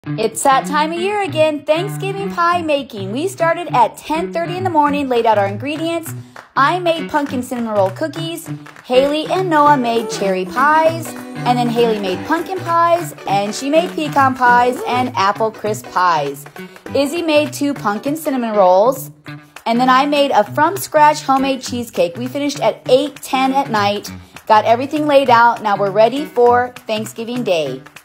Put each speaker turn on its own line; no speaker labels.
It's that time of year again, Thanksgiving pie making. We started at 10:30 in the morning, laid out our ingredients. I made pumpkin cinnamon roll cookies. Haley and Noah made cherry pies. And then Haley made pumpkin pies, and she made pecan pies and apple crisp pies. Izzy made 2 pumpkin cinnamon rolls. And then I made a from-scratch homemade cheesecake. We finished at 8:10 at night. Got everything laid out. Now we're ready for Thanksgiving Day.